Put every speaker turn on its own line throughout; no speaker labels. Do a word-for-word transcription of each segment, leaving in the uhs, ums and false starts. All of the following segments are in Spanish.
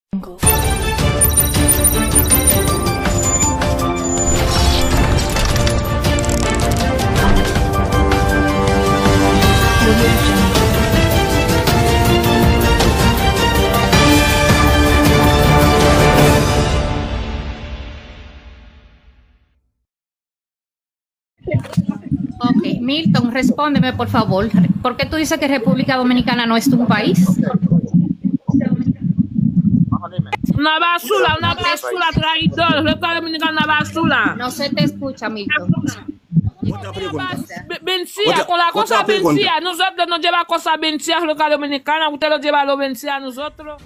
Ok, Milton, respóndeme por favor. ¿Por qué tú dices que República Dominicana no es un país?
Una basura, una basura, traidor. República Dominicana, una basura.
No se te escucha, Milton.
Otra pregunta.
Vencida,
Otra-
con la cosa
otra pregunta.
vencida. Nosotros nos lleva cosas vencidas, República Dominicana. Usted lo lleva a lo vencida a nosotros.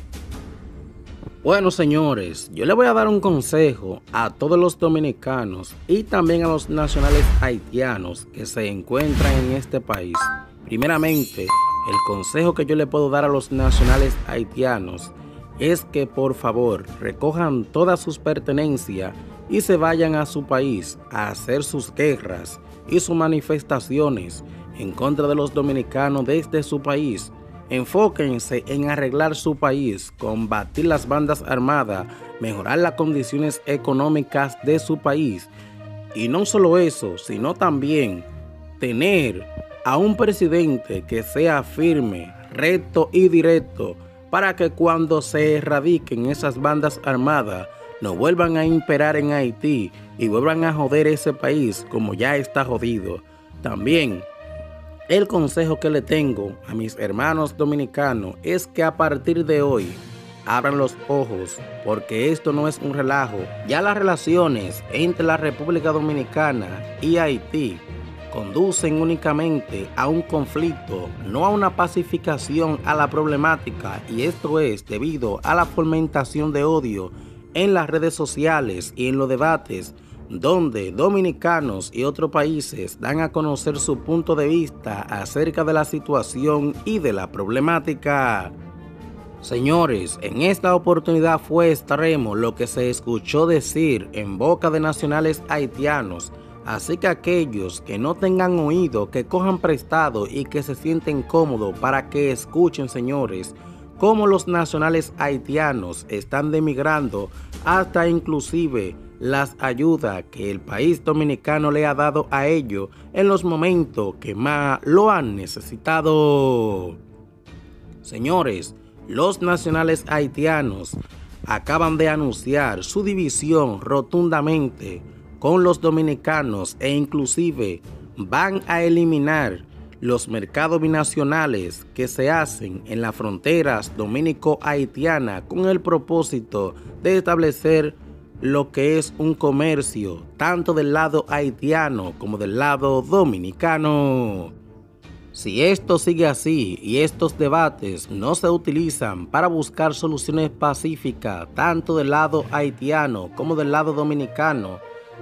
Bueno, señores, yo le voy a dar un consejo a todos los dominicanos y también a los nacionales haitianos que se encuentran en este país. Primeramente, el consejo que yo le puedo dar a los nacionales haitianos es que por favor recojan todas sus pertenencias y se vayan a su país a hacer sus guerras y sus manifestaciones en contra de los dominicanos desde su país. Enfóquense en arreglar su país, combatir las bandas armadas, mejorar las condiciones económicas de su país. Y no solo eso, sino también tener a un presidente que sea firme, recto y directo, para que cuando se erradiquen esas bandas armadas, no vuelvan a imperar en Haití y vuelvan a joder ese país como ya está jodido. También, el consejo que le tengo a mis hermanos dominicanos es que a partir de hoy abran los ojos, porque esto no es un relajo. Ya las relaciones entre la República Dominicana y Haití conducen únicamente a un conflicto, no a una pacificación a la problemática, y esto es debido a la fomentación de odio en las redes sociales y en los debates, donde dominicanos y otros países dan a conocer su punto de vista acerca de la situación y de la problemática. Señores, en esta oportunidad fue extremo lo que se escuchó decir en boca de nacionales haitianos, así que aquellos que no tengan oído, que cojan prestado y que se sienten cómodos para que escuchen, señores, cómo los nacionales haitianos están demigrando hasta inclusive las ayudas que el país dominicano le ha dado a ellos en los momentos que más lo han necesitado. Señores, los nacionales haitianos acaban de anunciar su división rotundamente con los dominicanos e inclusive van a eliminar los mercados binacionales que se hacen en las fronteras dominico-haitianas con el propósito de establecer lo que es un comercio tanto del lado haitiano como del lado dominicano. Si esto sigue así y estos debates no se utilizan para buscar soluciones pacíficas tanto del lado haitiano como del lado dominicano,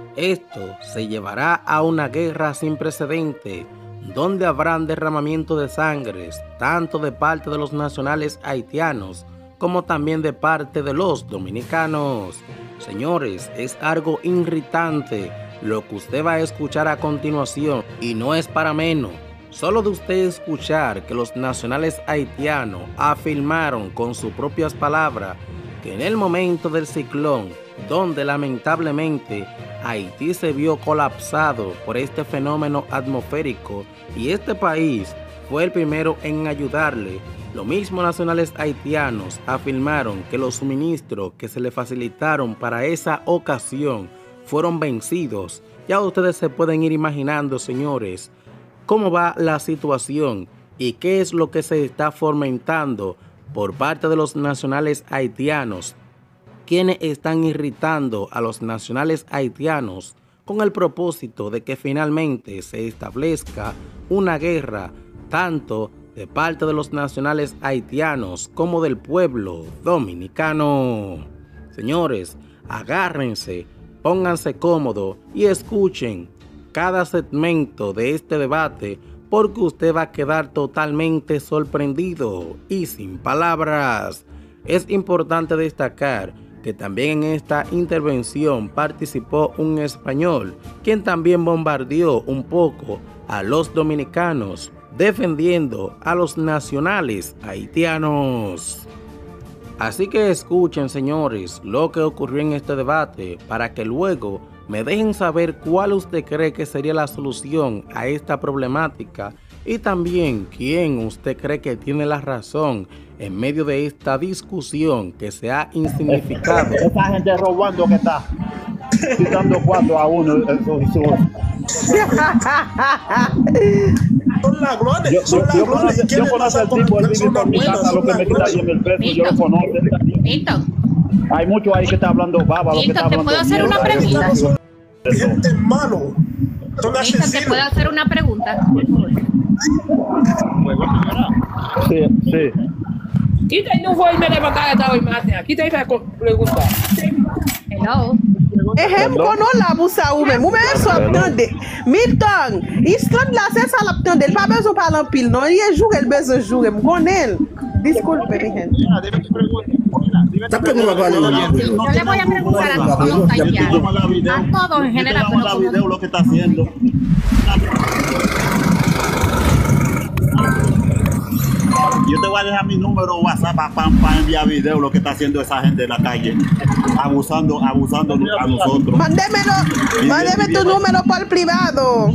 esto se llevará a una guerra sin precedentes, donde habrán derramamiento de sangre tanto de parte de los nacionales haitianos como también de parte de los dominicanos. Señores, es algo irritante lo que usted va a escuchar a continuación y no es para menos. Solo de usted escuchar que los nacionales haitianos afirmaron con sus propias palabras que en el momento del ciclón, donde lamentablemente Haití se vio colapsado por este fenómeno atmosférico y este país fue el primero en ayudarle, lo mismo nacionales haitianos afirmaron que los suministros que se le facilitaron para esa ocasión fueron vencidos. Ya ustedes se pueden ir imaginando, señores, cómo va la situación y qué es lo que se está fomentando por parte de los nacionales haitianos, quienes están irritando a los nacionales haitianos con el propósito de que finalmente se establezca una guerra tanto de parte de los nacionales haitianos como del pueblo dominicano. Señores, agárrense, pónganse cómodos y escuchen cada segmento de este debate, porque usted va a quedar totalmente sorprendido y sin palabras. Es importante destacar que también en esta intervención participó un español, quien también bombardeó un poco a los dominicanos, defendiendo a los nacionales haitianos. Así que escuchen, señores, lo que ocurrió en este debate para que luego me dejen saber cuál usted cree que sería la solución a esta problemática y también quién usted cree que tiene la razón en medio de esta discusión que se ha insignificado.
Esa gente robando que está quitando cuatro a uno.
Son ladrones,
Yo,
son
yo, yo
ladrones.
conozco, yo conozco el tipo, él vive por mi casa, lo que me quita diez mil pesos, yo lo conozco.
Milton,
Hay muchos ahí que está hablando baba, lo que está
Milton, ¿te
hablando
puedo hacer una
mierda.
pregunta?
Gente malo. Son
Milton, ¿te
asesinos.
puedo hacer una pregunta?
Sí, sí.
Quita aí, não vou me levantar esta hoy, Martina. Quita aí para perguntar.
Hello.
Ehem kono la bousa ou men, mou men so ap tande. Milton, Islam la se sa la ap tande, l pa bezon palan pil non, ye jure l bezon jure, m konen. Disculpe mi gente.
Está pegando la
Yo le voy a preguntar a todos los haitianos, a todos en general, pero como
video lo que está haciendo. Yo te voy a dejar mi número WhatsApp para enviar video lo que está haciendo esa gente en la calle, abusando, abusando a nosotros.
Mándemelo, mándeme tu número por privado.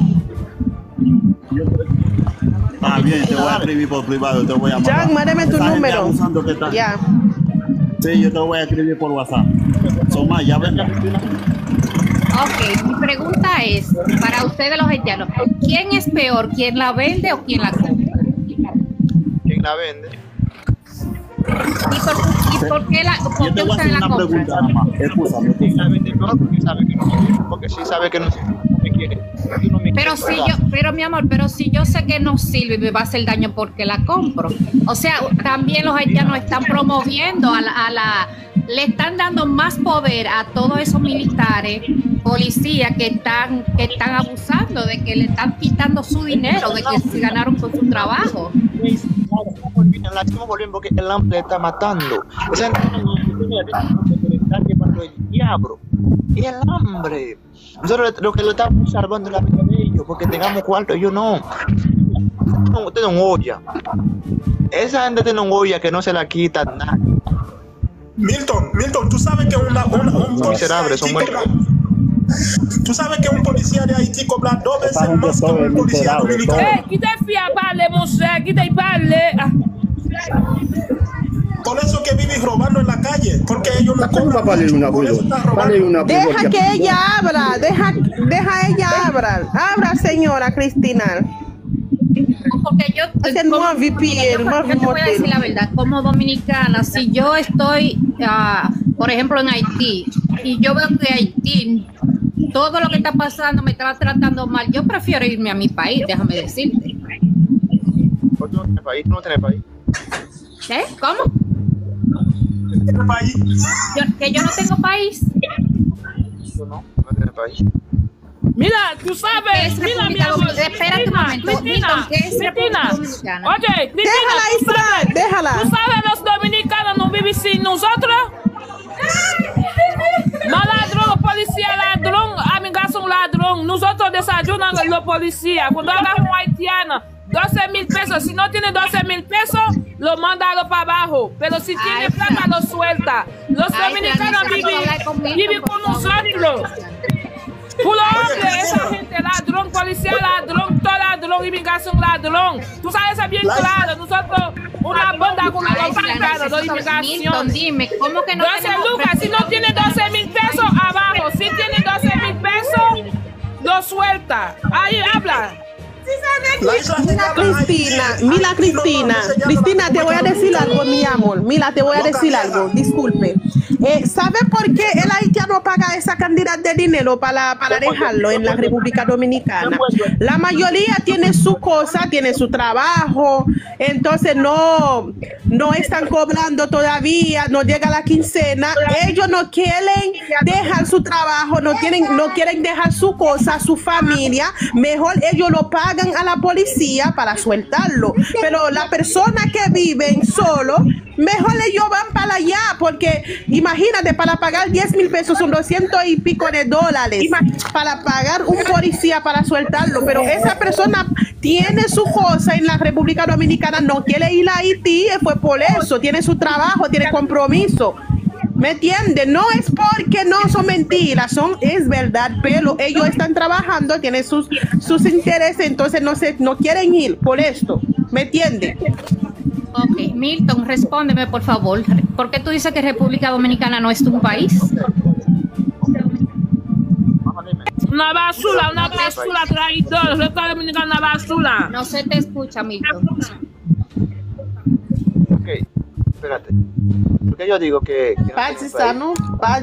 Ah, bien, te voy a escribir por privado, te voy a mandar.
Jan, mándeme tu
Esa gente
número.
abusando que está-
Ya.
Sí, yo te voy a escribir por WhatsApp. Son más, ya ven.
Ok, mi pregunta es, para ustedes los haitianos, ¿quién es peor, quién la vende o quién la compra?
¿Quién la vende?
¿Y por, y por qué, la, por
Yo te
qué
voy a
ustedes
hacer
la
una pregunta,
compran?
nada más. Escúchame,
¿Quién la
escúchame.
vende peor? Porque sabe que no me quiere. Porque sí sabe que no, no me quiere. Tú no me
Pero
quieres,
si
¿verdad?
yo, pero mi amor, pero si yo sé que no sirve y me va a hacer daño porque la compro. O sea, también los haitianos están promoviendo a la, a la le están dando más poder a todos esos militares, policías que están, que están abusando, de que le están quitando su dinero, de que se ganaron con su trabajo.
La estamos volviendo porque el hambre está matando. Esa gente le está llevando el diablo. Y el hambre. Nosotros lo que lo estamos salvando la vida de ellos, porque tengamos cuarto, ellos no. No, tienen un olla. Esa gente tiene un olla que no se la quita nada.
Milton, Milton, tú sabes que una, una, un policía
Miserables, son
de Haití
muy-
cobra- Tú sabes que un policía de Haití cobra dos
Esa
veces
gente
más que
todo es
un policía
miserable,
dominicano.
Ei, quita aí, fia, parle, moça. Quita aí, parle. Ah,
Por eso que viven robando en la calle, porque ellos no cobran mucho, por eso están robando.
Deja que ella abra, deja, deja ella abra. Abra, señora Cristina.
Porque yo,
Hacen
como-
más V P N,
yo-
más
yo te voy a decir
motel.
la verdad, como dominicana, si yo estoy, ah, por ejemplo, en Haití, y yo veo que Haití, todo lo que está pasando me está tratando mal, yo prefiero irme a mi país, déjame decirte.
¿Por qué no tiene país? ¿Tú no tienes país?
¿Eh? ¿Cómo?
El país.
Yo- que yo no tengo país.
Tú no, no tienes país.
Mira, tú
¿Qué
sabes,
es
mira, mi
República
amor.
Dominicana? Espérate un momento,
Cristina,
Milton, ¿qué es República
Cristina.
Dominicana?
Oye, Cristina,
Déjala,
tú
Isra,
sabes,
déjala.
tú sabes, los dominicanos no viven sin nosotros. No ladrón, policía ladrón, amigas son ladrón. Nosotros desayunamos los policías. Cuando agarra un haitiano, doce mil pesos. Si no tiene doce mil pesos, lo manda para abajo. Pero si tiene
Ay,
plata, lo suelta. Los
Ay,
dominicanos
Fran,
viven,
hablar con Milton,
viven
por
con
favor.
nosotros. Puro hombre, esa gente ladrón, policía ladrón, todo ladrón, inmigración ladrón. Tú sabes eso bien claro. Nosotros, una banda con
Ay,
los
Fran,
bancados de
Milton,
inmigración.
dime, ¿cómo que no
doce
tenemos
lucas, si no tiene doce mil pesos, abajo. Si tiene doce mil pesos, lo suelta. Ahí habla.
La isla se
Mira,
llama
Cristina,
Haití.
mira,
Haití no-
Cristina,
no se llama
Cristina, te voy a
República
decir algo, mi amor. Mira, te voy a
Boca
decir
Vieja.
algo, disculpe. Eh, ¿Sabe por qué el haitiano paga esa cantidad de dinero para, para dejarlo en la República Dominicana? La mayoría tiene su cosa, tiene su trabajo, entonces no, no están cobrando todavía, no llega la quincena. Ellos no quieren dejar su trabajo, no quieren, no quieren dejar su cosa, su familia. Mejor ellos lo pagan a la policía para sueltarlo. Pero las personas que viven solo mejor ellos van para allá, porque imagínate, para pagar diez mil pesos son doscientos y pico de dólares, para pagar un policía para sueltarlo, pero esa persona tiene su cosa en la República Dominicana, no quiere ir a Haití, fue por eso, tiene su trabajo, tiene compromiso. ¿Me entiendes? No es porque no son mentiras, son, es verdad, pero ellos están trabajando, tienen sus, sus intereses, entonces no, se, no quieren ir por esto. ¿Me entiendes?
Ok, Milton, respóndeme por favor. ¿Por qué tú dices que República Dominicana no es un país?
Una basura, una basura traidor. República Dominicana, una basura.
No se te escucha, Milton.
Ok, espérate. Porque yo digo que... que
no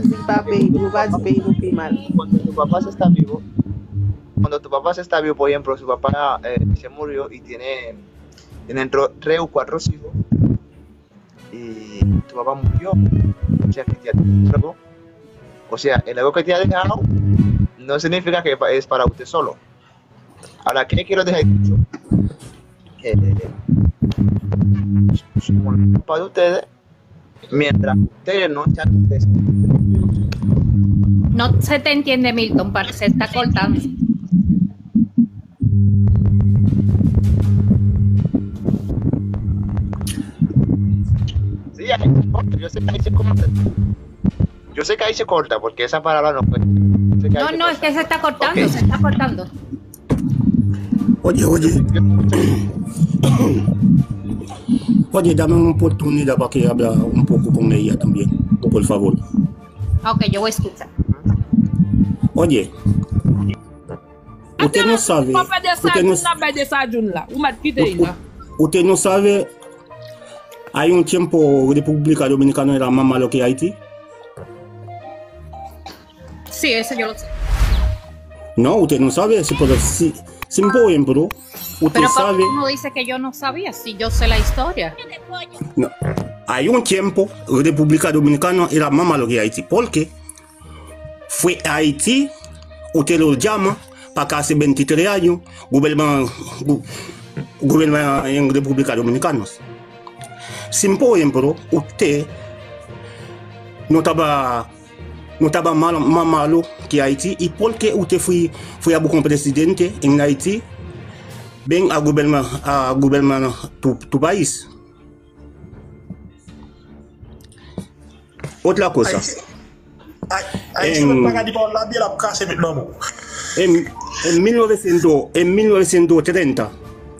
cuando tu papá se está vivo, cuando tu papá se está vivo, por ejemplo, su papá eh, se murió y tiene, tienen tres o cuatro hijos, y tu papá murió, o sea, que te ha dejado, o sea, el ego que te ha dejado no significa que es para usted solo. Ahora, ¿qué quiero dejar dicho? Que somos los papás de ustedes, mientras ustedes no echan.
No se te entiende, Milton, se está cortando.
Sí, ahí se corta. Yo sé que ahí se corta. Yo sé que ahí se corta porque esa palabra no puede.
No, no, es que se está cortando, okay. se está cortando.
Oye, oye. Oye, dame una oportunidad para que hable un poco con ella también, por favor.
Ok, yo voy a escuchar.
Oye, usted no sabe, usted no, usted no sabe, hay un tiempo República Dominicana era más malo que Haití.
Sí, eso yo lo sé.
No, usted no sabe, pero sí, sin ejemplo, usted
pero
sabe.
Pero uno dice que yo no sabía, si yo sé la historia.
No. Hay un tiempo República Dominicana era más malo que Haití, porque fue a Haití, usted lo llama para que hace veintitrés años gobierna, gobierna en República Dominicana. Sin por ejemplo, usted no estaba no estaba malo, más malo que Haití, y porque usted fue, fue a buscar un presidente en Haití, ven a gobernar, a gobernar tu, tu país. Otra cosa. En, en, en, mil novecientos, en mil novecientos treinta,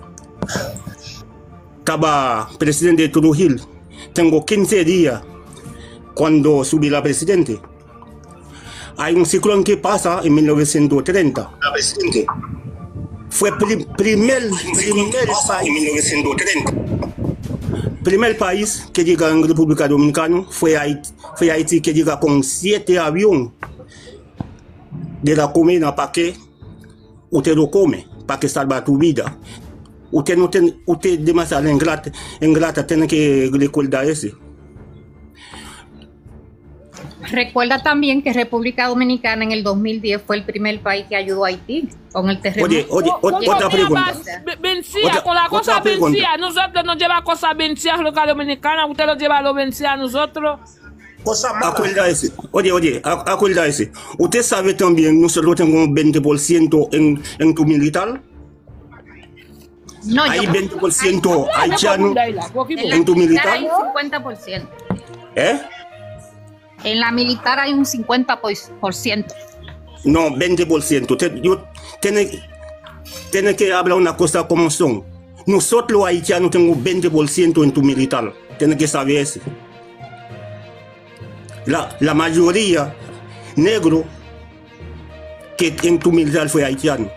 estaba presidente Trujillo. Tengo quince días cuando subí la presidente. Hay un ciclón que pasa en mil novecientos treinta. Fue pri, primer, primer país. En mil novecientos treinta. Primer país que llega en República Dominicana fue Haití, fue Haití, que llega con siete aviones de la comida para que usted lo come, para que salva tu vida. Usted no tiene, usted demasiado ingrata, ingrata, tiene que recordar eso.
Recuerda también que República Dominicana en el dos mil diez fue el primer país que ayudó a Haití con el terremoto.
Oye, oye, oye otra pregunta.
Vencía, otra, con la cosa vencía. Nosotros nos lleva cosas vencidas a República Dominicana, usted nos lleva a lo vencidas a nosotros.
Acuérdese, oye, oye, acuérdese. Usted sabe también, nosotros tenemos un veinte por ciento en, en tu militar.
No,
hay
yo,
veinte por ciento haitiano
en,
en tu militar.
Hay un cincuenta por ciento.
¿Eh?
En la militar hay un cincuenta por ciento.
No, veinte por ciento. Usted, yo, tiene, tiene que hablar una cosa como son. Nosotros los haitianos tenemos veinte por ciento en tu militar. Tiene que saber eso. La, la mayoría negro que en tu militar fue haitiano.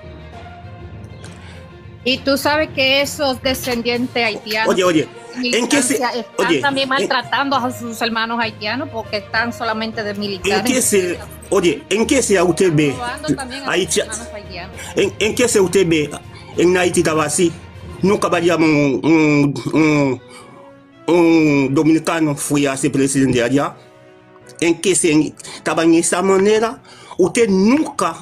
Y tú sabes que esos descendientes haitianos,
oye, oye, ¿en qué se,
están
oye,
también maltratando en, a sus hermanos haitianos porque están solamente de militares?
¿En qué se, oye, ¿en qué se usted ve Haiti, en, en qué se usted ve en Haití estaba así? Nunca vayamos un, un, un, un dominicano fue a ser presidente allá. En que se estaba en esa manera, usted nunca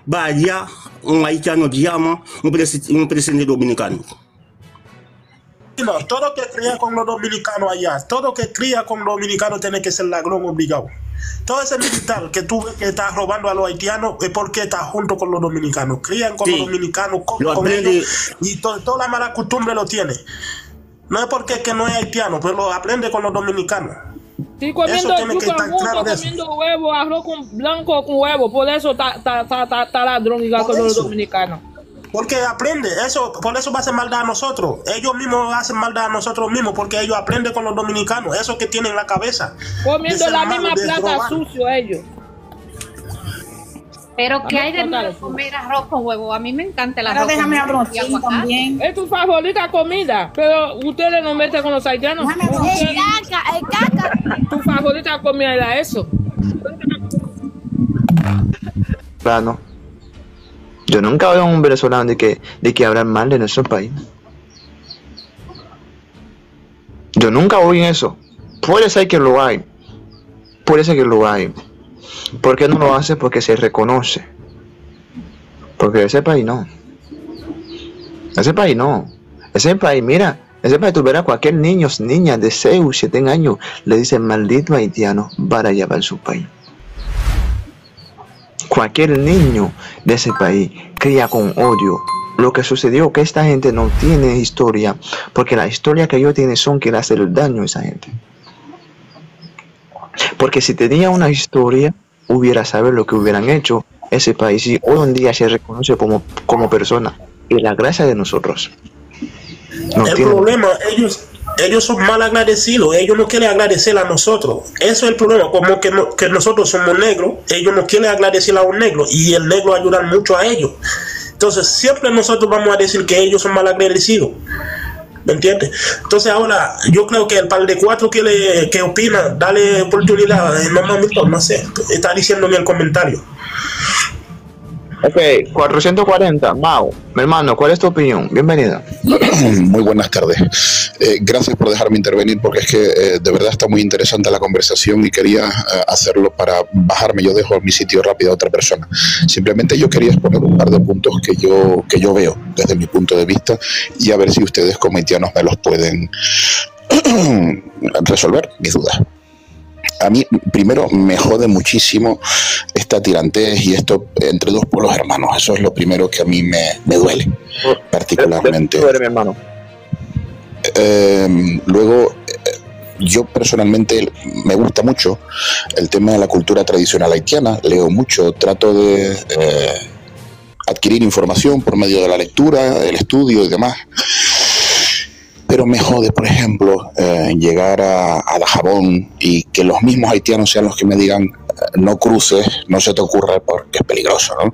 vaya un haitiano llama un, presi, un presidente dominicano.
No, todo que cría con los dominicanos allá, todo que cría con los dominicanos tiene que ser ladrón obligado. Todo ese militar que tú ves que está robando a los haitianos es porque está junto con los dominicanos. Crían con sí. los dominicanos, con, con ellos, y to, toda la mala costumbre lo tiene. No es porque es que no es haitiano, pero lo aprende con los dominicanos.
Sí, comiendo yuca junto, claro comiendo huevo, arroz con blanco con huevo. Por eso está ladrón igual con los dominicanos.
Porque aprende, eso, por eso va a hacer maldad a nosotros. Ellos mismos hacen maldad a nosotros mismos, porque ellos aprenden con los dominicanos, eso que tienen en la cabeza.
Comiendo la misma plata sucio ellos.
Pero que hay de malo comer arroz con huevo. A mí me encanta el arroz.
Pero déjame arroz también.
Es tu favorita comida, pero ustedes no meten con los haitianos.
Es caca, es caca.
Tu favorita comida era eso.
Claro. Yo nunca veo a un venezolano de que, de que hablan mal de nuestro país. Yo nunca oí eso. Puede ser que lo hay. Puede ser que lo hay. ¿Por qué no lo hace? Porque se reconoce. Porque ese país no. Ese país no. Ese país, mira, ese país tú verás cualquier niño, niña de seis o siete años, le dicen maldito haitiano para llevar su país. Cualquier niño de ese país cría con odio. Lo que sucedió que esta gente no tiene historia, porque la historia que ellos tienen son que le hacen daño a esa gente. Porque si tenía una historia, hubiera saber lo que hubieran hecho ese país y hoy en día se reconoce como, como persona. Y la gracia de nosotros.
No el tienen... problema, ellos... Ellos son mal agradecidos, ellos no quieren agradecer a nosotros. Eso es el problema, como que, no, que nosotros somos negros, ellos no quieren agradecer a un negro y el negro ayuda mucho a ellos. Entonces siempre nosotros vamos a decir que ellos son mal agradecidos. ¿Me entiendes? Entonces ahora yo creo que el par de cuatro que, le, que opina, dale oportunidad, no mamito, no sé, está diciendo en el comentario.
Ok, cuatrocientos cuarenta, Mau, mi hermano, ¿cuál es tu opinión? Bienvenida.
Muy buenas tardes. Eh, gracias por dejarme intervenir porque es que eh, de verdad está muy interesante la conversación y quería eh, hacerlo para bajarme. Yo dejo mi sitio rápido a otra persona. Simplemente yo quería exponer un par de puntos que yo, que yo veo desde mi punto de vista y a ver si ustedes como haitianos me los pueden resolver mis dudas. A mí, primero, me jode muchísimo esta tirantez y esto entre dos pueblos hermanos. Eso es lo primero que a mí me, me duele, particularmente.
¿Qué duele, mi hermano?
Eh, luego, eh, yo personalmente me gusta mucho el tema de la cultura tradicional haitiana. Leo mucho, trato de eh, adquirir información por medio de la lectura, el estudio y demás. Pero me jode, por ejemplo, eh, llegar a, a Dajabón y que los mismos haitianos sean los que me digan eh, no cruces, no se te ocurra porque es peligroso, ¿no?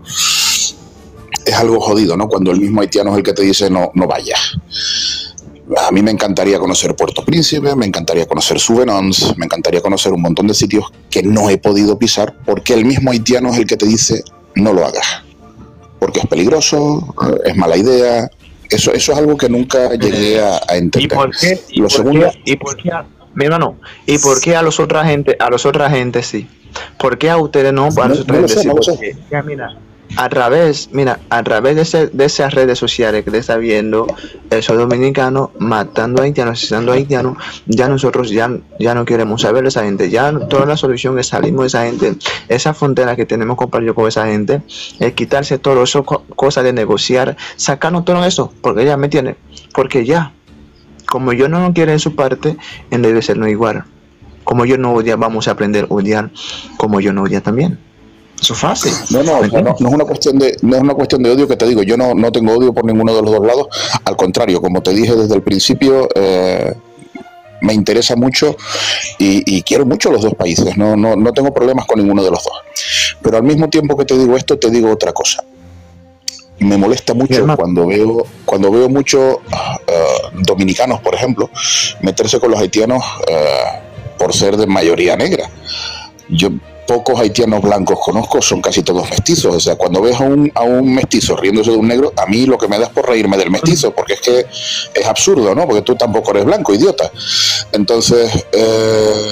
Es algo jodido, ¿no? Cuando el mismo haitiano es el que te dice no, no vayas. A mí me encantaría conocer Puerto Príncipe, me encantaría conocer Souvenance, me encantaría conocer un montón de sitios que no he podido pisar porque el mismo haitiano es el que te dice no lo hagas. Porque es peligroso, es mala idea. Eso, eso es algo que nunca llegué a, a entender.
¿Y por qué? ¿Y
Lo
por
segundo,
qué? ¿Y por qué? A, mi hermano, ¿y por qué a los otras gente, a los otras gente sí? ¿Por qué a ustedes no? A los otras
no, no
gente
sé, no
sí.
lo sé.
Ya, mira, a través, mira, a través de, ese, de esas redes sociales que te está viendo, esos dominicanos matando a haitianos, asesinando a haitianos, ya nosotros ya, ya no queremos saber de esa gente. Ya toda la solución es salimos de esa gente. Esa frontera que tenemos compartido con esa gente es quitarse todo eso, cosas de negociar, sacarnos todo eso, porque ya me tiene, porque ya, como yo no quiero en su parte, en debe ser no igual. Como yo no odia, vamos a aprender a odiar, como yo no odia también. Eso es fácil.
No, no, no, no, no es una cuestión de, no es una cuestión de odio que te digo. Yo no, no tengo odio por ninguno de los dos lados. Al contrario, como te dije desde el principio, eh, me interesa mucho y, y quiero mucho los dos países. No, no, no tengo problemas con ninguno de los dos. Pero al mismo tiempo que te digo esto, te digo otra cosa. Me molesta mucho cuando veo, cuando veo muchos uh, dominicanos, por ejemplo, meterse con los haitianos uh, por ser de mayoría negra. Yo pocos haitianos blancos conozco, son casi todos mestizos. O sea, cuando ves a un, a un mestizo riéndose de un negro, a mí lo que me da es por reírme del mestizo, porque es que es absurdo, ¿no? Porque tú tampoco eres blanco, idiota. Entonces, eh,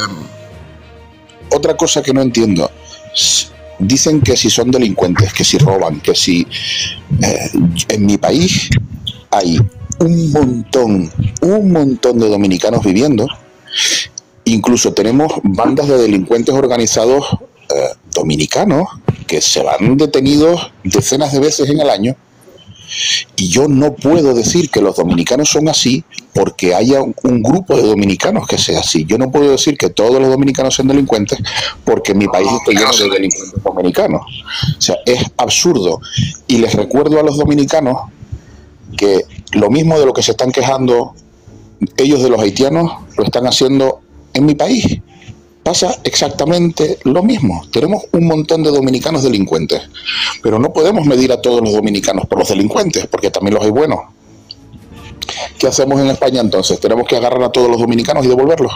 otra cosa que no entiendo, dicen que si son delincuentes, que si roban, que si... Eh, en mi país hay un montón, un montón de dominicanos viviendo. Incluso tenemos bandas de delincuentes organizados eh, dominicanos que se van detenidos decenas de veces en el año. Y yo no puedo decir que los dominicanos son así porque haya un grupo de dominicanos que sea así. Yo no puedo decir que todos los dominicanos sean delincuentes porque mi país está lleno de delincuentes dominicanos. O sea, es absurdo. Y les recuerdo a los dominicanos que lo mismo de lo que se están quejando ellos de los haitianos, lo están haciendo en mi país. Pasa exactamente lo mismo. Tenemos un montón de dominicanos delincuentes, pero no podemos medir a todos los dominicanos por los delincuentes, porque también los hay buenos. ¿Qué hacemos en España entonces? ¿Tenemos que agarrar a todos los dominicanos y devolverlos?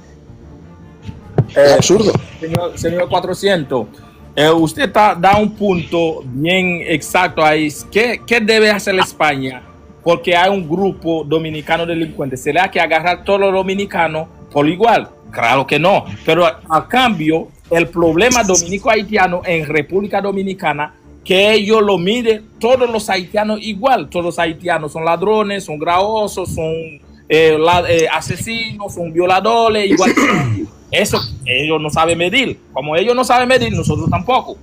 Eh,
es absurdo.
Señor, señor cuatrocientos, eh, usted ta, da un punto bien exacto ahí. ¿Qué, ¿Qué debe hacer España? Porque hay un grupo dominicano delincuente. ¿Se le ha que agarrar a todos los dominicanos por igual? Claro que no, pero a, a cambio, el problema dominico-haitiano en República Dominicana, que ellos lo miden todos los haitianos igual. Todos los haitianos son ladrones, son graosos, son eh, la, eh, asesinos, son violadores, igual que eso. Ellos no saben medir. Como ellos no saben medir, nosotros tampoco.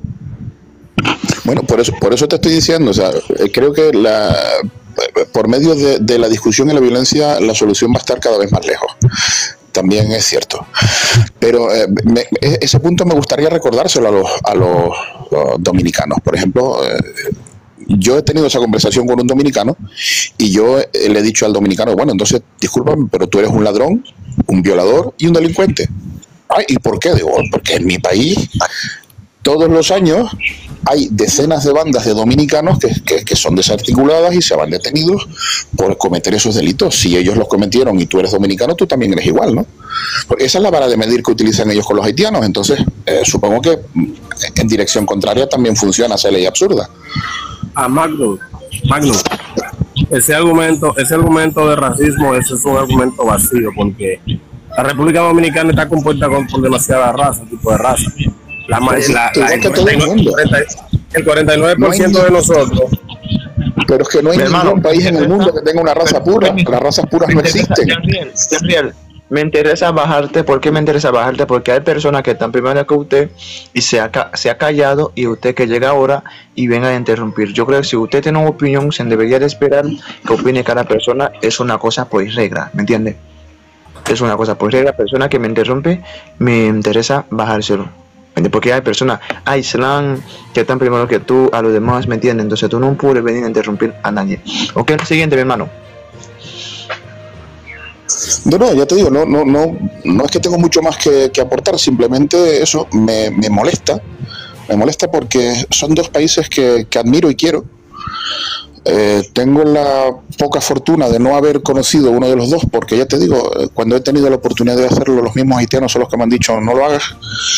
Bueno, por eso, por eso te estoy diciendo, o sea, creo que la... por medio de, de la discusión y la violencia, la solución va a estar cada vez más lejos. También es cierto. Pero eh, me, ese punto me gustaría recordárselo a los, a los, los dominicanos. Por ejemplo, eh, yo he tenido esa conversación con un dominicano y yo eh, le he dicho al dominicano, bueno, entonces, discúlpame, pero tú eres un ladrón, un violador y un delincuente. Ay, ¿y por qué? Digo, porque en mi país todos los años hay decenas de bandas de dominicanos que, que, que son desarticuladas y se van detenidos por cometer esos delitos. Si ellos los cometieron y tú eres dominicano, tú también eres igual, ¿no? Porque esa es la vara de medir que utilizan ellos con los haitianos. Entonces, eh, supongo que en dirección contraria también funciona esa ley absurda.
A Magno, Magno, ese argumento, ese argumento de racismo, ese es un argumento vacío, porque la República Dominicana está compuesta con, por demasiada raza, tipo de raza. La, la, la, la, el, cuarenta y nueve, el cuarenta y nueve por ciento no de nosotros.
Pero es que no hay ningún hermano, país en el mundo que tenga una raza pura. Las razas puras no existen.
Gabriel, Gabriel, me interesa bajarte. ¿Por qué me interesa bajarte? Porque hay personas que están primero que usted y se ha, se ha callado, y usted que llega ahora y venga a interrumpir. Yo creo que si usted tiene una opinión, se debería de esperar que opine cada persona. Es una cosa por regla, ¿me entiende? Es una cosa por regla. Persona que me interrumpe, me interesa bajárselo. Porque hay personas, hay Islam, que están primero que tú, a los demás, ¿me entiendes? Entonces tú no puedes venir a interrumpir a nadie. Ok, siguiente, mi hermano.
No, no, ya te digo, no, no, no, no es que tengo mucho más que, que aportar, simplemente eso me, me molesta, me molesta porque son dos países que, que admiro y quiero. Eh, tengo la poca fortuna de no haber conocido uno de los dos, porque ya te digo, cuando he tenido la oportunidad de hacerlo, los mismos haitianos son los que me han dicho no lo hagas.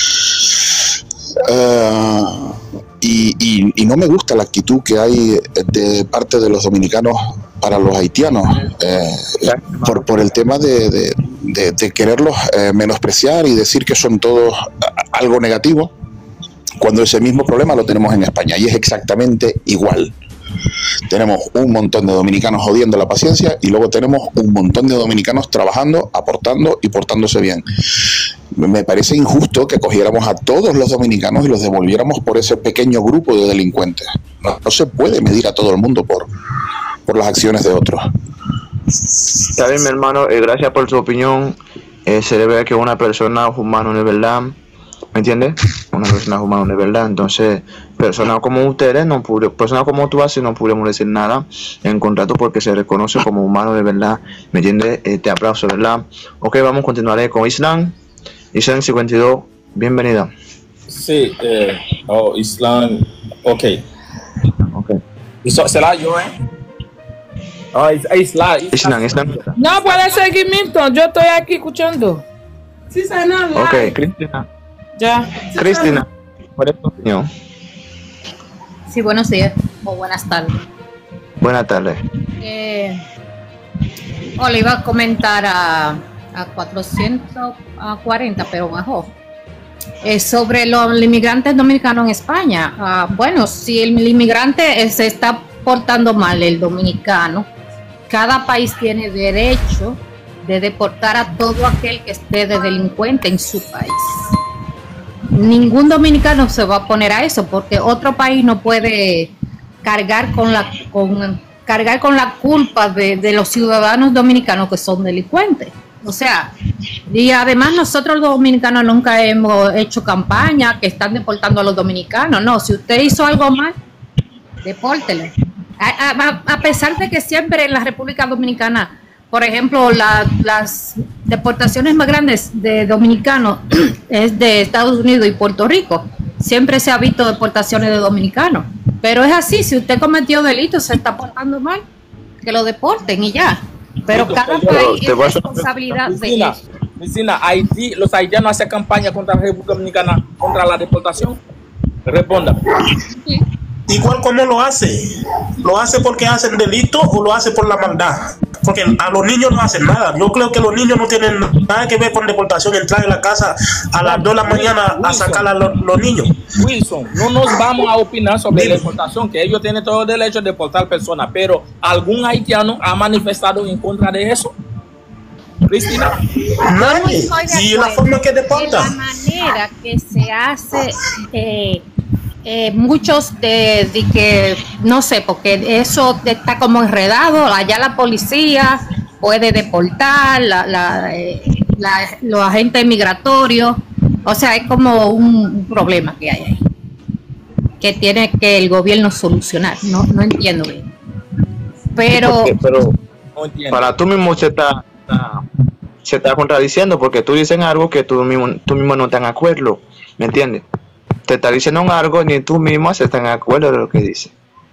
Uh, y, y, y no me gusta la actitud que hay de parte de los dominicanos para los haitianos, eh, por, por el tema de, de, de, de quererlos eh, menospreciar y decir que son todos algo negativo, cuando ese mismo problema lo tenemos en España y es exactamente igual. Tenemos un montón de dominicanos jodiendo la paciencia y luego tenemos un montón de dominicanos trabajando, aportando y portándose bien. Me parece injusto que cogiéramos a todos los dominicanos y los devolviéramos por ese pequeño grupo de delincuentes. No, no se puede medir a todo el mundo por, por las acciones de otros.
Está bien, mi hermano, eh, gracias por su opinión. Eh, se le ve que una persona humana de verdad, ¿me entiendes? Una persona humana de verdad. Entonces, personas como ustedes, no pude, personas como tú así no podemos decir nada en contrato porque se reconoce como humano de verdad, ¿me entiendes? Eh, te aplauso, ¿verdad? Ok, vamos a continuar con Islam. Islam cincuenta y dos, bienvenida.
Sí, eh, oh, Islam, ok.
Ok.
¿Será yo, eh? Oh, Islam,
Islam, Islam.
No puede seguir, Milton, yo estoy aquí escuchando.
Sí, sana.
Ok, Cristina.
Ya.
Cristina, ¿cuál es tu opinión?
Sí, buenos días o buenas tardes.
Buenas tardes.
Eh, oh, le iba a comentar a, a cuatrocientos cuarenta, pero bajo. Eh, sobre los inmigrantes dominicanos en España. Uh, bueno, si el inmigrante eh, se está portando mal, el dominicano, cada país tiene derecho de deportar a todo aquel que esté de delincuente en su país. Ningún dominicano se va a poner a eso porque otro país no puede cargar con la con cargar con la culpa de, de los ciudadanos dominicanos que son delincuentes. O sea, y además nosotros los dominicanos nunca hemos hecho campaña que están deportando a los dominicanos. No, si usted hizo algo mal, depórtelo. A, a, a pesar de que siempre en la República Dominicana, por ejemplo, la, las deportaciones más grandes de dominicanos es de Estados Unidos y Puerto Rico. Siempre se ha visto deportaciones de dominicanos. Pero es así, si usted cometió delito, se está portando mal, que lo deporten y ya. Pero cada país es responsabilidad de eso.
Vecina, Haití, los haitianos hacen campaña contra la República Dominicana, contra la deportación. Responda.
Sí.
Igual como lo hace, lo hace porque hacen delito o lo hace por la maldad, porque a los niños no hacen nada. Yo creo que los niños no tienen nada que ver con deportación, entrar en la casa a las dos de la mañana a sacar a los, los niños.
Wilson, no nos vamos a opinar sobre la deportación, que ellos tienen todo el derecho de deportar personas, pero ¿algún haitiano ha manifestado en contra de eso? Cristina,
nadie. Y la forma que deporta,
de la manera que se hace. Eh, Eh, muchos de, de que no sé, porque eso está como enredado. Allá la policía puede deportar la, la, eh, la, los agentes migratorios, o sea, es como un, un problema que hay ahí que tiene que el gobierno solucionar. No, no entiendo bien, pero,
pero para tú mismo se está, está se está contradiciendo porque tú dices algo que tú mismo tú mismo no estás de acuerdo, ¿me entiendes? Te está diciendo algo ni tú mismo se están de acuerdo de lo que dice.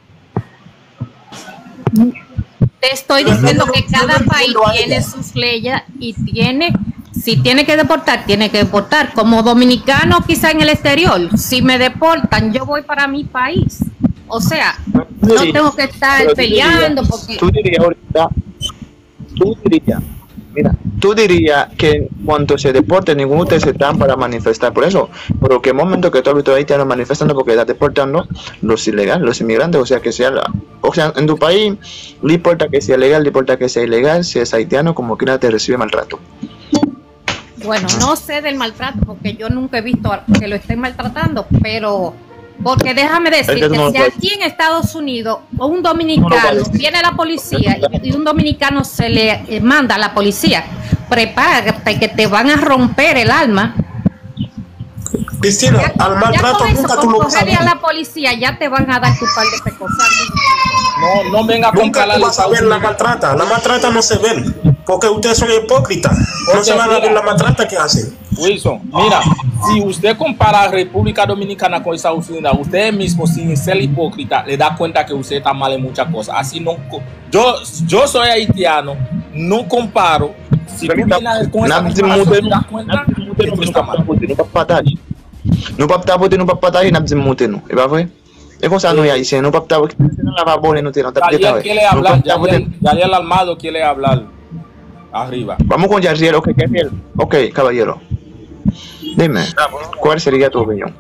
Te estoy diciendo que cada país tiene sus leyes y tiene, si tiene que deportar, tiene que deportar. Como dominicano quizá en el exterior, si me deportan, yo voy para mi país. O sea, no tengo que estar peleando porque...
Tú dirías ahorita, tú dirías, mira, tú dirías que cuando se deporte, ninguno de ustedes están para manifestar por eso. Pero que el momento que tú has visto ahí están manifestando porque están deportando los ilegales, los inmigrantes, o sea que sea la, o sea, en tu país, no importa que sea legal, no importa que sea ilegal, si es haitiano, como quiera te recibe maltrato.
Bueno, no sé del maltrato porque yo nunca he visto que lo estén maltratando, pero porque déjame decirte, si aquí en Estados Unidos un dominicano viene la policía y un dominicano se le manda a la policía, prepárate que te van a romper el alma.
Cristina, al maltrato nunca tú lo vas a ver.
A la policía ya te van a dar tu par de pecosas.
No, no venga a
nunca tú vas a ver la maltrata. La maltrata no se ve porque ustedes son hipócritas. No se van a ver la maltrata que hacen.
Wilson, mira, si usted compara a República Dominicana con Estados Unidos, usted mismo sin ser hipócrita le da cuenta que usted está mal en muchas cosas. Así no, yo, yo soy haitiano, no comparo. Si tú vienes con esa misma te das cuenta que tú estás mal.
No papta puti no papata y nabzim muteno. ¿E va fue? Es cosa no hay, si no papta puti no la va bone no tiene.
Yariel quiere hablar, Yariel Almado quiere hablar. Arriba.
Vamos con Yariel, ok, Yariel. Ok, caballero. Dime, ¿cuál sería tu opinión?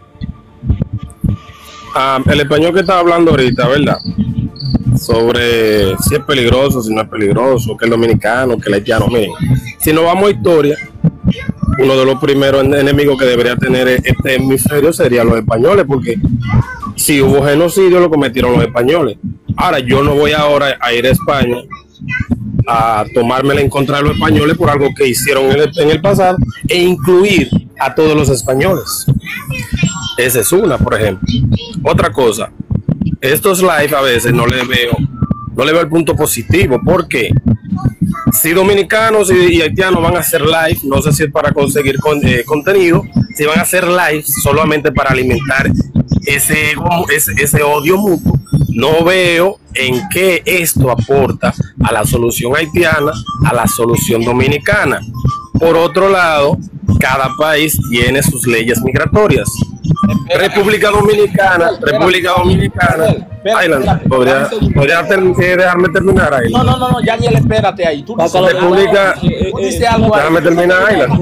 Ah, el español que estaba hablando ahorita, ¿verdad? Sobre si es peligroso, si no es peligroso, que el dominicano, que el haitiano. Miren, si nos vamos a historia, uno de los primeros enemigos que debería tener este hemisferio sería los españoles, porque si hubo genocidio lo cometieron los españoles. Ahora, yo no voy ahora a ir a España a tomármela en contra de los españoles por algo que hicieron en el, en el pasado e incluir a todos los españoles. Esa es una, por ejemplo. Otra cosa, estos live a veces no le veo no le veo el punto positivo, porque si dominicanos y, y haitianos van a hacer live, no sé si es para conseguir con, eh, contenido, si van a hacer live solamente para alimentar ese, ese, ese odio mutuo, no veo en qué esto aporta a la solución haitiana, a la solución dominicana. Por otro lado, cada país tiene sus leyes migratorias. República Dominicana, República Dominicana. Aylan, ¿podría, podría ter dejarme terminar, Aylan?
No, no, no, no, ya ni espérate ahí. Tú
dices República,
tú dices algo ahí.
Déjame terminar, Aylan.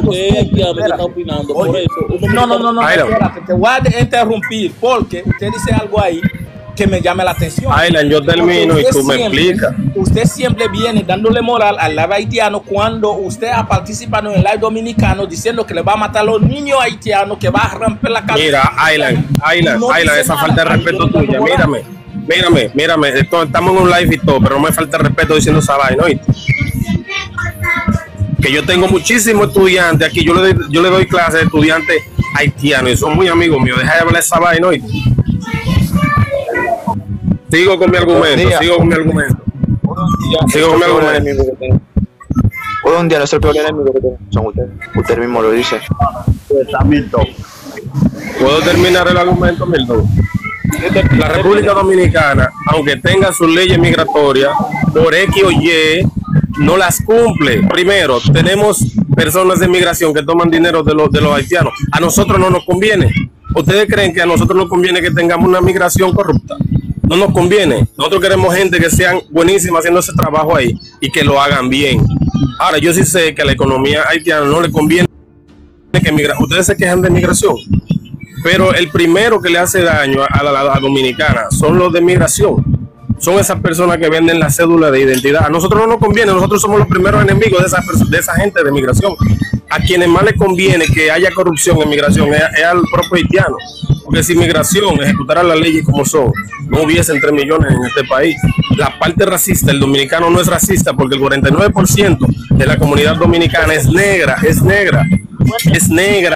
No, no, no, no, espérate, te voy a interrumpir porque usted dice algo ahí que me llame la atención.
Aylan, yo termino y tú me
siempre,
explicas.
Usted siempre viene dándole moral al live haitiano cuando usted ha participado en el live dominicano diciendo que le va a matar a los niños haitianos, que va a romper la cabeza.
Mira, Aylan, Aylan,
No
Aylan,
dice
esa
nada,
falta de respeto
dando
tuya,
moral.
mírame, mírame, mírame, esto- estamos en un live y todo, pero no me falta respeto diciendo esa vaina, ¿oíste? Que yo tengo muchísimos estudiantes aquí, yo le doy, yo le doy clases de estudiantes haitianos y son muy amigos míos, deja de hablar esa vaina, ¿oíste? Sigo con mi argumento, sigo con mi argumento. Sigo con mi argumento.
Hoy un día nuestro peor enemigo que tenemos son ustedes. Usted mismo lo dice.
¿Puedo terminar el argumento, Milton? La República Dominicana, aunque tenga sus leyes migratorias, por X o Y, no las cumple. Primero, tenemos personas de migración que toman dinero de los, de los haitianos. A nosotros no nos conviene. ¿Ustedes creen que a nosotros nos conviene que tengamos una migración corrupta? No nos conviene. Nosotros queremos gente que sean buenísimas haciendo ese trabajo ahí y que lo hagan bien. Ahora, yo sí sé que a la economía haitiana no le conviene que migra. Ustedes se quejan de migración, pero el primero que le hace daño a la, a la dominicana son los de migración. Son esas personas que venden la cédula de identidad. A nosotros no nos conviene, nosotros somos los primeros enemigos de esa, de esa gente de migración. A quienes más les conviene que haya corrupción en migración es, es al propio haitiano. Porque si migración ejecutara las leyes como son, no hubiesen tres millones en este país. La parte racista, el dominicano no es racista porque el cuarenta y nueve por ciento de la comunidad dominicana es negra, es negra, es negra.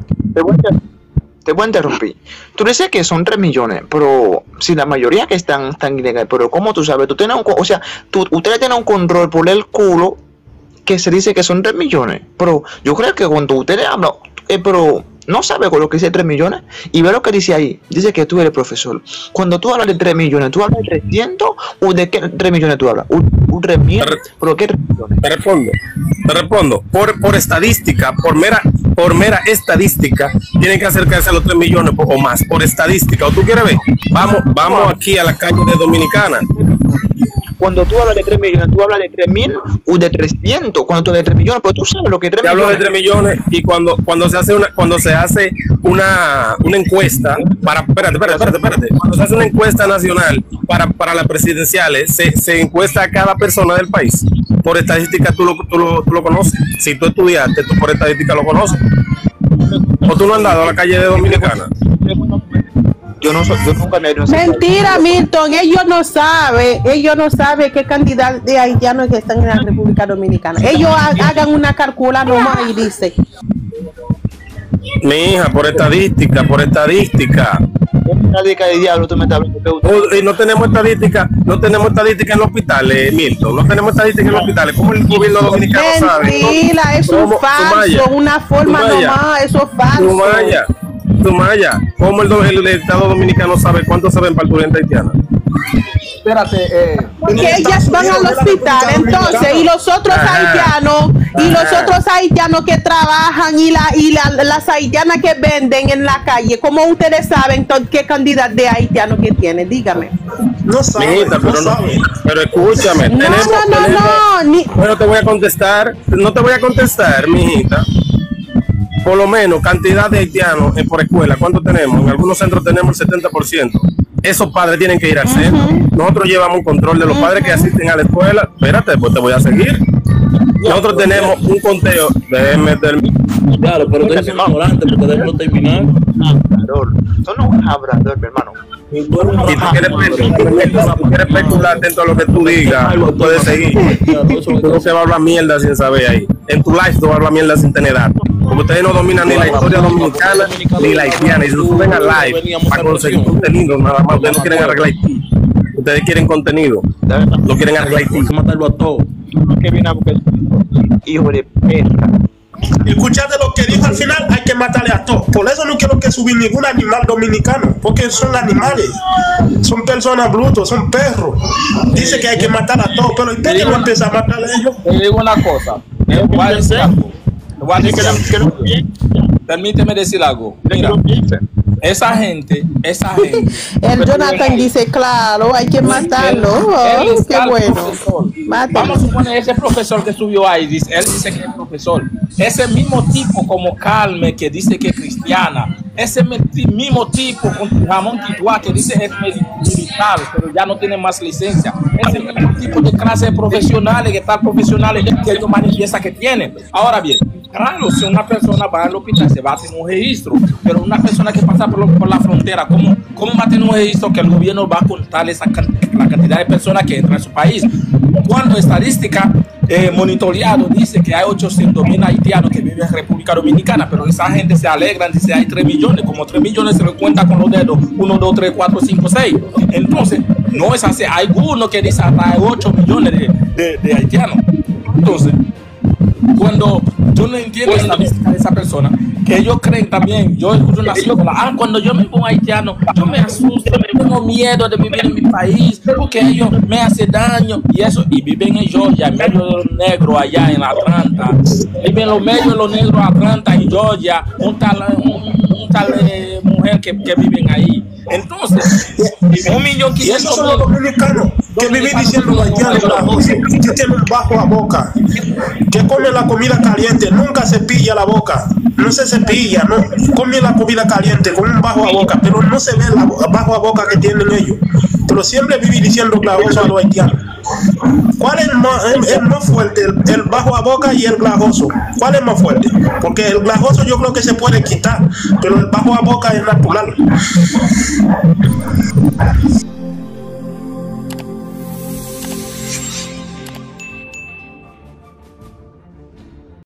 Te voy a interrumpir. Tú dices que son tres millones, pero si la mayoría que están están ilegales, pero ¿cómo tú sabes? Tú tienes un, o sea, tú, ustedes tienen un control por el culo que se dice que son tres millones, pero yo creo que cuando ustedes hablan, eh, pero no sabe con lo que dice tres millones y ve lo que dice ahí, dice que tú eres profesor. Cuando tú hablas de tres millones, ¿tú hablas de trescientos o de qué tres millones tú hablas? Un, un tres mil, ¿pero qué tres millones?
Te respondo, te respondo, por, por estadística, por mera, por mera estadística, tienen que acercarse a los tres millones o más, por estadística. ¿O tú quieres ver? Vamos, vamos aquí a la calle de Dominicana.
Cuando tú hablas de tres millones, tú hablas de tres mil o de trescientos, cuando tú hablas de tres millones, pero tú sabes lo que es tres
Te hablo
millones.
de tres millones y cuando, cuando se hace una, cuando se hace una, una encuesta para, espérate, espérate, espérate, espérate, cuando se hace una encuesta nacional para, para las presidenciales, se, se encuesta a cada persona del país. Por estadística tú lo, tú, lo, tú lo conoces. Si tú estudiaste, tú por estadística lo conoces. ¿O tú no has andado a la calle de Dominicana?
Yo no soy, yo nunca me he ido a ese
Mentira, Milton, ellos no saben, ellos no saben qué cantidad de haitianos que están en la República Dominicana. Ellos ha- hagan una calcula nomás y dicen.
Mi hija, por estadística, por estadística.
Estadística de diablo, tú me estás hablando.
Oh, y no tenemos estadística, no tenemos estadística en los hospitales, Milton, no tenemos estadística en los hospitales. ¿Cómo el gobierno dominicano sabe?
Mentira, eso es
¿Cómo?
falso,
Sumaya,
una forma
Sumaya,
nomás, eso es falso.
Sumaya, Sumaya, ¿cómo el, do- el Estado dominicano sabe cuánto se ven parturienta haitiana?
Espérate, eh.
Que ellas van al hospital, entonces, y los otros
Ajá.
haitianos, y los
Ajá.
otros haitianos que trabajan, y la y la- las haitianas que venden en la calle, ¿cómo ustedes saben entonces qué cantidad de haitianos que tienen? Dígame.
No sabe,
Mijita, pero,
no
no,
sabe.
pero escúchame,
No,
tenemos,
no, no,
tenemos-
no, ni-
Bueno, te voy a contestar, no te voy a contestar, mijita. Por lo menos cantidad de haitianos eh, por escuela, ¿cuánto tenemos? En algunos centros tenemos el setenta por ciento. Esos padres tienen que ir al centro. Nosotros llevamos un control de los padres que asisten a la escuela. Espérate, pues te voy a seguir. Nosotros tenemos un conteo. Déjeme terminar.
Claro, pero tú eres ignorante porque déjalo terminar.
Hablador. Tú no eres un hablador, mi hermano.
Y tú quieres, especular, tú quieres especular atento a lo que tú digas, tú puedes seguir. Tú no se va a hablar mierda sin saber ahí. En tu live tú vas a hablar mierda sin tener datos. Porque ustedes no dominan ni la historia dominicana ni la haitiana. Y si suben al live para conseguir contenido, nada más. Ustedes no quieren arreglar Haití. Ustedes quieren contenido. No quieren arreglar Haití.
Hay que matarlo a todos.
Que viene a buscar hijo de perra.
Escuchaste lo que dijo al final, hay que matarle a todos. Por eso no quiero que subir ningún animal dominicano, porque son animales, son personas brutos, son perros. Dice que hay que matar a todos, pero ¿y por qué no empieza a matar a ellos?
Te digo una cosa. Te voy a decir algo. Te voy a decir algo. Permíteme decir algo. Mira, esa gente, esa gente.
El Jonathan dice, claro, hay que matarlo.
Él
Oh,
es
qué
tal
bueno.
profesor.
Mátalo.
Vamos a suponer ese profesor que subió ahí, dice, él dice que es profesor. Ese mismo tipo como Carmen que dice que es cristiana, ese mismo tipo con Ramón Quitua que dice es militar, pero ya no tiene más licencia. Ese mismo tipo de clase de profesionales, que tal profesionales que ellos manifiestan que tienen. Ahora bien, claro, si una persona va al hospital se va a hacer un registro, pero una persona que pasa por, por la frontera, ¿cómo, ¿cómo va a tener un registro que el gobierno va a contar esa, la cantidad de personas que entran a su país? Cuando estadística eh, monitoreado dice que hay ochocientos mil haitianos que viven en República Dominicana, pero esa gente se alegra, dice hay tres millones, como tres millones se lo cuenta con los dedos, uno, dos, tres, cuatro, cinco, seis. Entonces, no es así, hay algunos que dicen hasta hay ocho millones de, de, de haitianos. Entonces, cuando yo no entiendo la estadística de esa persona, que ellos creen también, yo escucho una sola, ah, cuando yo me pongo haitiano, yo me asusto, me tengo miedo de vivir en mi país, porque ellos me hacen daño, y eso, y viven en Georgia, en medio de los negros allá en Atlanta, viven en los medios de los negros Atlanta, en Georgia, un tal, un, un tal eh, mujer que, que viven ahí. Entonces, un millón
y esos son los dominicanos que viven diciendo los haitianos, que tienen bajo la boca, que comen la comida caliente, nunca se pilla la boca, no se cepilla, no come la comida caliente con un bajo a boca, pero no se ve la bajo a boca que tienen ellos, pero siempre viven diciendo glajoso a los haitianos. ¿Cuál es más, es, es más fuerte, el, el bajo a boca y el glajoso? ¿Cuál es más fuerte? Porque el glajoso yo creo que se puede quitar, pero el bajo a boca es natural.